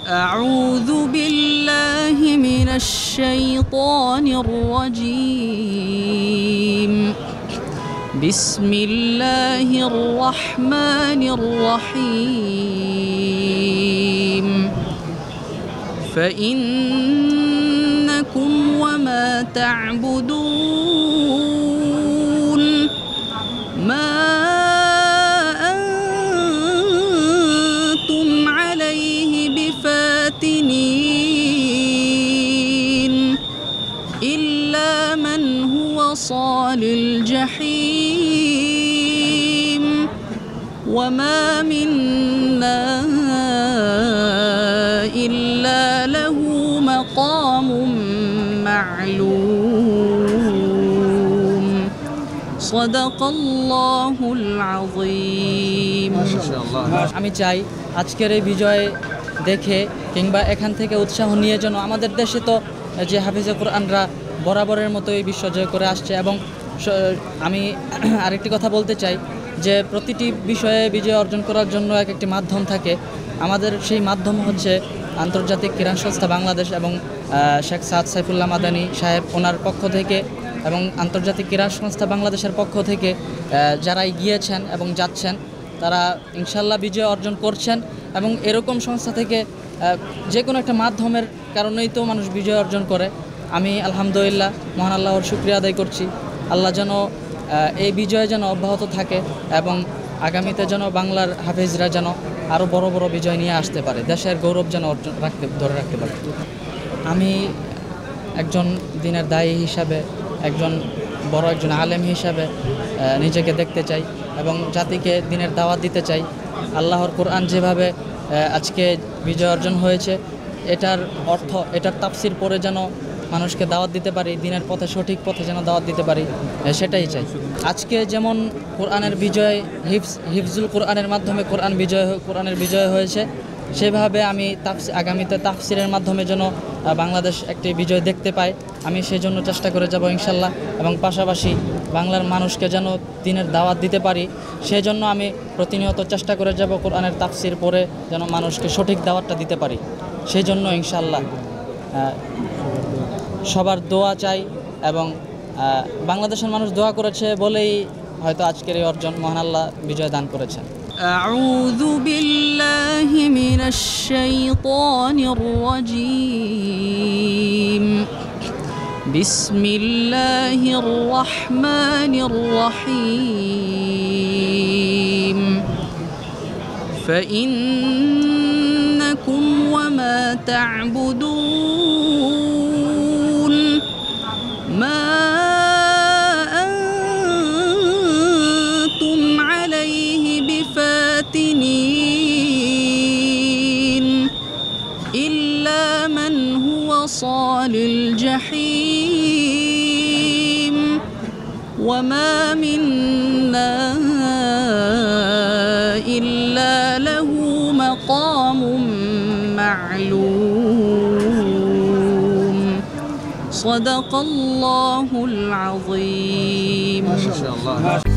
أعوذ بالله من الشيطان الرجيم بسم الله الرحمن الرحيم فإنكم وما تعبدون ما أنتم عليه بفاتنين إلا من هو صال الجحيم وما منا إلا له مقام معلوم صدق الله العظيم আমি চাই আজকের এই বিজয় দেখে কিংবা এখান থেকে উৎসাহ নিয়ে যেন আমাদের দেশে তো যে হাফিজে কোরআনরা বরাবরের মতো এই বিশ্ব জয় করে আসছে এবং আমি আরেকটি কথা বলতে চাই যে প্রতিটি বিষয়ে বিজয় অর্জন করার জন্য এক একটি মাধ্যম থাকে। আমাদের সেই মাধ্যম হচ্ছে আন্তর্জাতিক ক্রীড়া সংস্থা বাংলাদেশ এবং শেখ সাদ সাইফুল্লাহ মাদানী সাহেব ওনার পক্ষ থেকে এবং আন্তর্জাতিক ক্রীড়া সংস্থা বাংলাদেশের পক্ষ থেকে যারা গিয়েছেন এবং যাচ্ছেন তারা ইনশাল্লাহ বিজয় অর্জন করছেন এবং এরকম সংস্থা থেকে যে কোনো একটা মাধ্যমের কারণেই তো মানুষ বিজয় অর্জন করে। আমি আলহামদুলিল্লাহ মহান আল্লাহর শুকরিয়া আদায় করছি। আল্লাহ যেন এই বিজয় যেন অব্যাহত থাকে এবং আগামীতে যেন বাংলার হাফেজরা যেন আরও বড় বড় বিজয় নিয়ে আসতে পারে, দেশের গৌরব যেন ধরে রাখতে পারে। আমি একজন দিনের দায়ী হিসাবে, একজন আলেম হিসাবে নিজেকে দেখতে চাই এবং জাতিকে দিনের দাওয়াত দিতে চাই। আল্লাহর কোরআন যেভাবে আজকে বিজয় অর্জন হয়েছে এটার অর্থ, এটার তাফসির পরে যেন মানুষকে দাওয়াত দিতে পারি, দিনের পথে সঠিক পথে যেন দাওয়াত দিতে পারি, সেটাই চাই। আজকে যেমন কোরআনের বিজয় হিফজুল কোরআনের মাধ্যমে কোরআনের বিজয় হয়েছে, সেভাবে আমি আগামীতে তাফসিরের মাধ্যমে যেন বাংলাদেশ একটি বিজয় দেখতে পায়, আমি সেই জন্য চেষ্টা করে যাব ইনশাল্লাহ। এবং পাশাপাশি বাংলার মানুষকে যেন দিনের দাওয়াত দিতে পারি, সেই জন্য আমি প্রতিনিয়ত চেষ্টা করে যাব কোরআনের তাফসির পড়ে যেন মানুষকে সঠিক দাওয়াতটা দিতে পারি, সেই জন্য ইনশাল্লাহ সবার দোয়া চাই এবং বাংলাদেশের মানুষ দোয়া করেছে বলেই হয়তো আজকের এই অর্জন মহান আল্লাহ বিজয় দান করেছেন। আউযু বিল্লাহি মিনাশ শাইতানির রাজীম বিসমিল্লাহির রহমানির রহিম ফাইন্নাকুম ওয়া মা তা'বুদুন মা আনতুম আলাইহি বিফাতিনিন ইল্লা মান হুয়া সালিল জাহিম ওয়া মা মিন্না ইল্লা লাহু মাকামুম معلوم صدق الله العظيم. ما شاء الله.